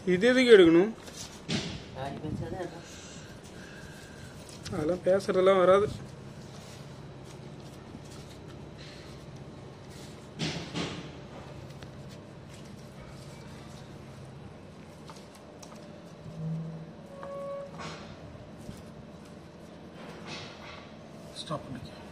இது எதுக்கு எடுக்கணும்? அதெல்லாம் பேசுறதெல்லாம் வராது. ஸ்டாப் பண்ணிக்க.